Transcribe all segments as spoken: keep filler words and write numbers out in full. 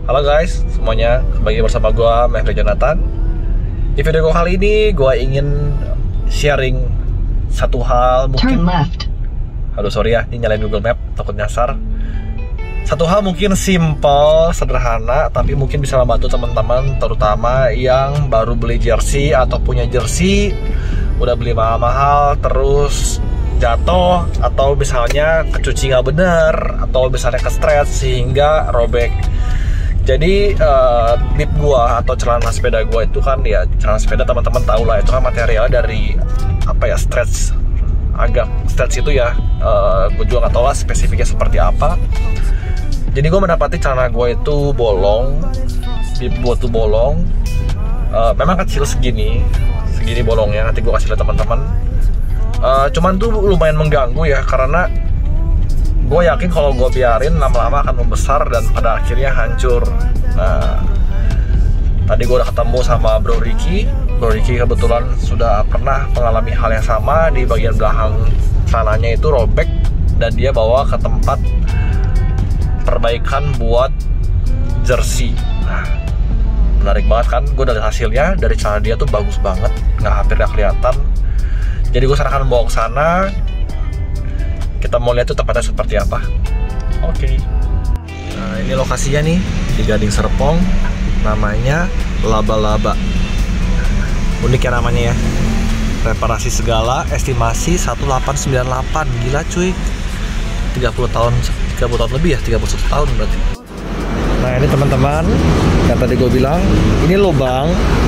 Halo guys, semuanya kembali bersama gue, Mehdi Jonathan. Di video gue kali ini, gue ingin sharing satu hal mungkin. Aduh sorry ya, ini nyalain Google Map, takut nyasar. Satu hal mungkin simple, sederhana, tapi mungkin bisa membantu teman-teman, terutama yang baru beli jersey atau punya jersey, udah beli mahal-mahal, terus jatuh, atau misalnya kecuci nggak bener, atau misalnya ke stretch sehingga robek. Jadi uh, bib gua atau celana sepeda gua itu kan ya, celana sepeda teman-teman tahu lah, itu kan materialnya dari apa ya, stretch, agak stretch itu ya. Uh, gua juga nggak tahu lah spesifiknya seperti apa. Jadi gua mendapati celana gua itu bolong, bib gua tuh bolong. Uh, memang kecil segini, segini bolongnya. Nanti gua kasih lihat teman-teman. Uh, cuman tuh lumayan mengganggu ya, karena gue yakin kalau gue biarin lama-lama akan membesar dan pada akhirnya hancur. Nah, tadi gue udah ketemu sama Bro Ricky. Bro Ricky kebetulan sudah pernah mengalami hal yang sama, di bagian belakang celananya itu robek dan dia bawa ke tempat perbaikan buat jersey. Nah, menarik banget kan, gue dari hasilnya dari celana dia tuh bagus banget, nggak hampir nggak kelihatan. Jadi gue sarankan bawa ke sana. Kita mau lihat tuh tempatnya seperti apa. Oke. Okay. Nah, ini lokasinya nih di Gading Serpong. Namanya Laba-Laba. Unik ya namanya ya. Reparasi segala, estimasi seribu delapan ratus sembilan puluh delapan. Gila cuy. tiga puluh tahun, tiga puluh tahun lebih ya, tiga puluh satu tahun berarti. Nah, ini teman-teman, yang tadi gue bilang, ini lubang.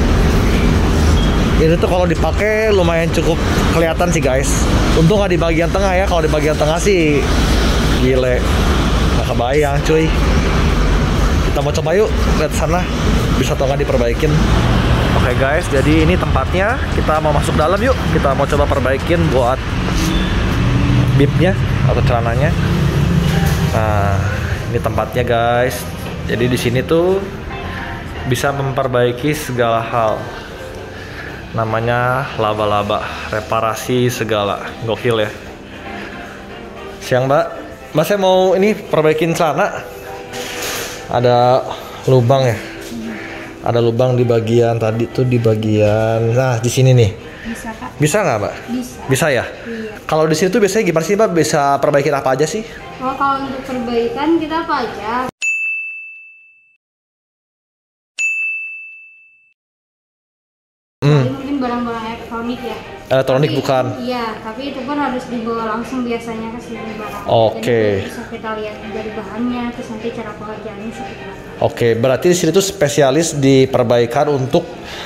Ini tuh kalau dipakai lumayan cukup kelihatan sih guys. Untung nggak di bagian tengah ya. Kalau di bagian tengah sih gile, nggak kebayang cuy. Kita mau coba yuk, lihat sana bisa atau nggak diperbaikin. Oke okay guys, jadi ini tempatnya. Kita mau masuk dalam yuk. Kita mau coba perbaikin buat bibnya atau celananya. Nah, ini tempatnya guys. Jadi di sini tuh bisa memperbaiki segala hal. Namanya Laba-Laba, reparasi segala. Gokil ya. Siang mbak, mbak saya mau ini perbaikin celana. Ada lubang ya. Ada lubang di bagian tadi tuh, di bagian, nah di sini nih. Bisa kak. Bisa nggak mbak? Bisa. Bisa ya. Iya. Kalau di sini tuh biasanya gimana sih mbak? Bisa perbaikin apa aja sih? Oh, kalau untuk perbaikan kita apa aja? Hmm. Mungkin barang-barang elektronik ya. Elektronik tapi, bukan? Iya, tapi itu pun harus dibawa langsung biasanya ke sini barang. Oke. Okay. Jadi bisa kita lihat dari bahannya, terus nanti cara pengerjaannya seperti apa. Oke, okay, berarti di sini tuh spesialis di perbaikan untuk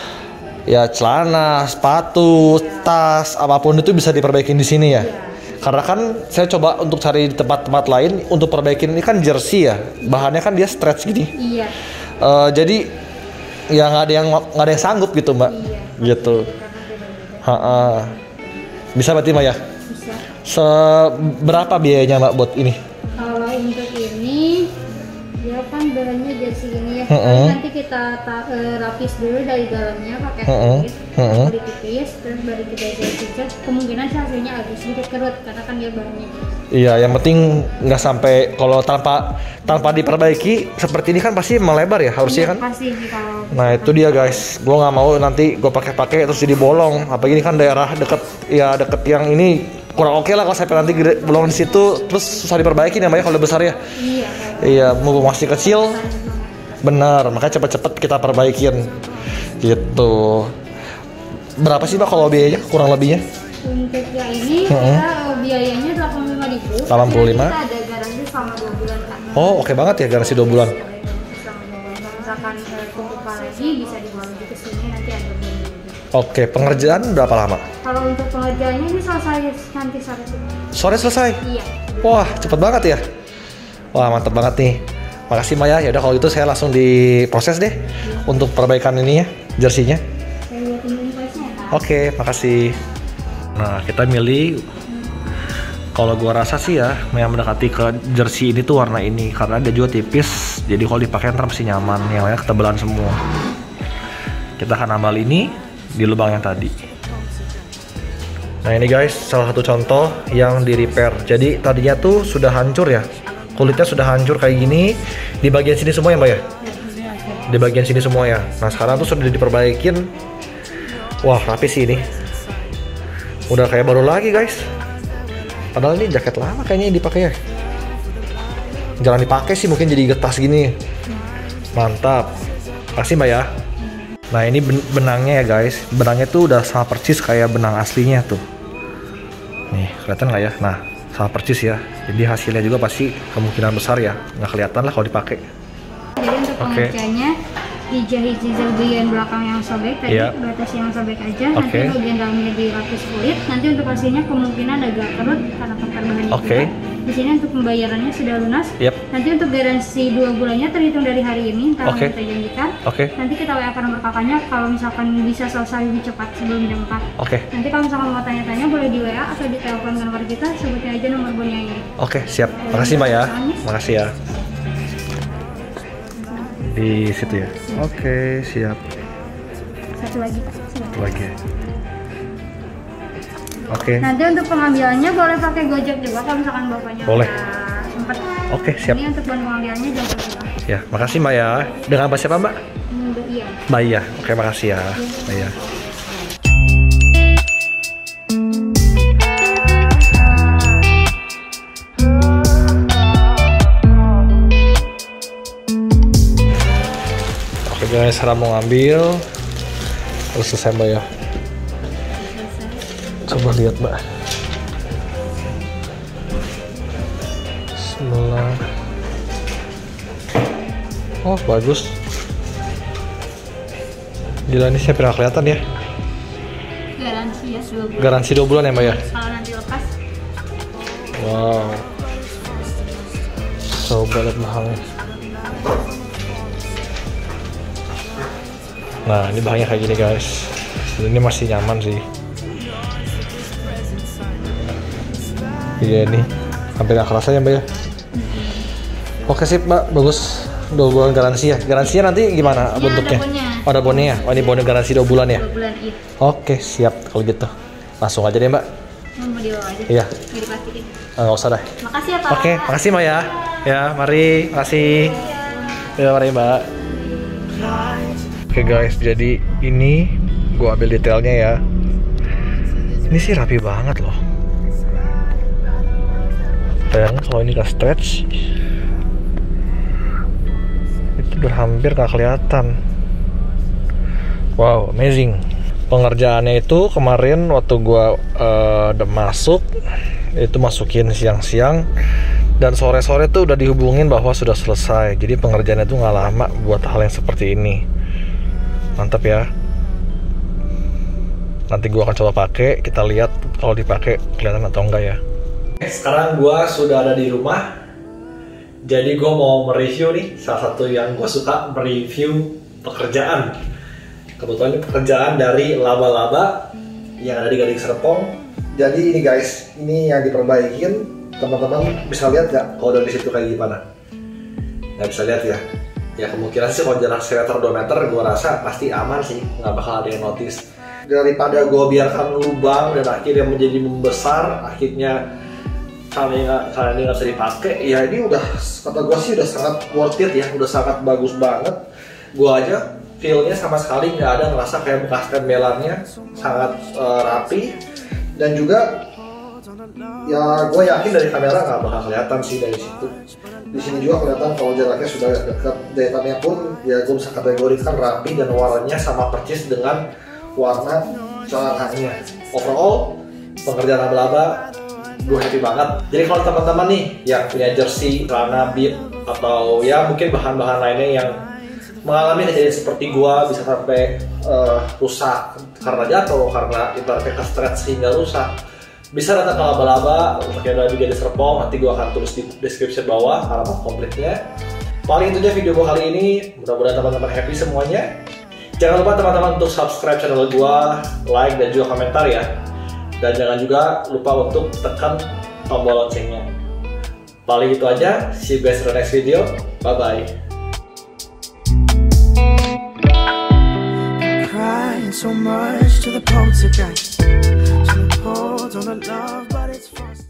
ya celana, sepatu, ya, tas, apapun itu bisa diperbaikin di sini ya. Ya. Karena kan saya coba untuk cari di tempat-tempat lain untuk perbaikin ini kan jersey ya, bahannya kan dia stretch gini. Iya. Uh, jadi ya nggak ada yang nggak ada yang sanggup gitu mbak. Iya. Gitu. Ha-ha. Bisa berarti mbak ya? Bisa. Seberapa biayanya mbak buat ini? Kalau untuk ini ya kan bahannya jersey ini ya. Mm-hmm. Nanti kita ta- uh, rapis dulu dari dalamnya pakai kulit, mm-hmm. kulit tipis, terus baru kita jahit. Kemungkinan hasilnya agak sedikit kerut karena kan dia bahannya. Iya, yang penting nggak sampai, kalau tanpa tanpa diperbaiki seperti ini kan pasti melebar ya harusnya iya, kan? Pasti kalau. Nah itu dia guys, gue nggak mau nanti gue pakai-pakai terus jadi bolong. Apalagi ini kan daerah deket ya, deket yang ini kurang oke okay lah kalau sampai nanti bolong di situ terus susah diperbaiki namanya kalau besar ya. Iya. Iya, mau masih kecil, benar. Makanya cepet-cepet kita perbaikin. Gitu. Berapa sih mbak kalau biayanya kurang lebihnya? Untuk yang ini hmm. kita biayanya delapan puluh lima ribu. delapan puluh lima. Kita ada garansi selama dua bulan kan. Oh oke okay banget ya, garansi dua bulan. Selama dua bulan. Misalkan tunggu lagi bisa dibawa lagi ke sini, nanti ada biaya. Oke, okay, pengerjaan berapa lama? Kalau untuk pengerjaannya ini selesai nanti sore. Sore selesai? Iya. Wah cepet banget ya. Wah mantep banget nih. Makasih Maya. Ya udah kalau gitu saya langsung diproses deh iya. Untuk perbaikan ini ya, jersinya. Saya lihat invoice-nya ya. Oke, okay, makasih. Nah kita milih, kalau gua rasa sih ya yang mendekati ke jersey ini tuh warna ini, karena dia juga tipis, jadi kalau dipakai ntar pasti nyaman. Yang lainnya ketebalan semua. Kita akan ambil ini di lubang yang tadi. Nah ini guys salah satu contoh yang di repair. Jadi tadinya tuh sudah hancur ya, kulitnya sudah hancur kayak gini. Di bagian sini semua ya mbak ya? di bagian sini semua ya. Nah sekarang tuh sudah diperbaikin. Wah rapi sih ini. Udah kayak baru lagi guys. Padahal ini jaket lama kayaknya yang dipakai ya. Jarang dipakai sih, mungkin jadi getas gini. Mantap. Makasih mbak ya. Nah ini benangnya ya guys. Benangnya tuh udah sama persis kayak benang aslinya tuh. Nih kelihatan nggak ya? Nah sama persis ya. Jadi hasilnya juga pasti kemungkinan besar ya nggak kelihatan lah kalau dipakai. Jadi untuk pengerjanya dijahit zigzag bagian belakang yang sobek tadi, yeah. batas yang sobek aja. Okay. Nanti bagian dalamnya dilapis kulit. Nanti untuk hasilnya kemungkinan agak kerut karena faktor bahannya okay. juga. Di sini untuk pembayarannya sudah lunas. Yep. Nanti untuk garansi dua bulannya terhitung dari hari ini, entah okay. kita janjikan. Okay. Nanti kita W A ke nomor kakaknya kalau misalkan bisa selesai lebih cepat sebelum jam empat. Oke. Okay. Nanti kalau misalkan mau tanya-tanya boleh di W A atau di telepon ke nomor kita, sebutin aja nomor bonianya. Oke, okay, siap. Makasih mbak ya. Makasih ya. Di situ ya. Oke, okay, siap. Satu lagi. Satu lagi. Oke. Okay. Nanti untuk pengambilannya boleh pakai Gojek juga kalau misalkan bapaknya boleh. Sempat. Oke, okay, siap. Ini untuk pengambilannya jangan lupa. Ya, makasih mbak ya. Dengan apa siapa mbak? Mbak Iya. Mbak Iya. Oke, makasih ya. Mbak Iya. Oke guys, sekarang mau ngambil. Harus selesai mbak ya. Coba lihat mbak. Bismillah. Oh bagus. Gila ini siapa yang kelihatan ya? Garansi ya dua bulan. Garansi dua bulan ya mbak ya? Kalau nanti lepas. Wow. Coba lihat bahannya. Nah ini bahannya kayak gini guys. Ini masih nyaman sih. Iya nih, hampir nggak kerasa ya mbak ya. Oke sip mbak, bagus. Dua bulan garansi ya. Garansinya nanti gimana ya, bentuknya? Ada oh ada bonnya ya? Oh ini bonnya garansi dua bulan ya? Dua bulan iya. Oke siap kalau gitu. Langsung aja deh mbak. Mau dibawa aja? Iya. Nggak diplastikin? Nggak usah dah. Makasih ya pak. Oke, makasih mbak ya. Ya mari, makasih. Ya mari mbak. Oke guys, jadi ini gua ambil detailnya ya. Ini sih rapi banget loh. Bayangin kalau ini gak stretch, itu udah hampir gak kelihatan. Wow, amazing. Pengerjaannya itu kemarin waktu gua uh, udah masuk, itu masukin siang-siang, dan sore-sore tuh udah dihubungin bahwa sudah selesai. Jadi pengerjaannya tuh gak lama buat hal yang seperti ini. Mantap ya. Nanti gua akan coba pakai, kita lihat kalau dipakai kelihatan atau enggak ya. Sekarang gua sudah ada di rumah. Jadi gua mau mereview nih salah satu yang gua suka, mereview pekerjaan. Kebetulan ini pekerjaan dari laba-laba yang ada di Gading Serpong. Jadi ini guys, ini yang diperbaikin. Teman-teman bisa lihat nggak kalau dari situ kayak gimana? Nggak bisa lihat ya. Ya kemungkinan sih kalau jarak sekitar dua meter gua rasa pasti aman sih, nggak bakal ada yang notice. Daripada gue biarkan lubang dan akhirnya menjadi membesar, akhirnya kalian kalian ini nggak bisa dipakai, ya ini udah kata gue sih udah sangat worth it ya, udah sangat bagus banget. Gue aja feelnya sama sekali nggak ada ngerasa kayak bekas tempelannya, sangat uh, rapi, dan juga ya gue yakin dari kamera nggak bakal kelihatan sih dari situ. Di sini juga kelihatan kalau jaraknya sudah dekat, datannya pun ya gue bisa kategorikan rapi dan warnanya sama persis dengan warna celananya. Overall pengerjaan laba-laba gue happy banget. Jadi kalau teman-teman nih yang punya jersey, celana bib, atau ya mungkin bahan-bahan lainnya yang mengalami kejadian seperti gue bisa sampai uh, rusak karena jatuh, karena ibaratnya ke stretch sehingga rusak, bisa datang ke laba-laba untuk yang ada di Gading Serpong. Nanti gue akan tulis di deskripsi bawah alamat komplitnya. Paling itu aja video gue kali ini. Mudah-mudahan teman-teman happy semuanya. Jangan lupa teman-teman untuk subscribe channel gue, like dan juga komentar ya. Dan jangan juga lupa untuk tekan tombol loncengnya. Paling itu aja. See you guys in the next video. Bye bye. So much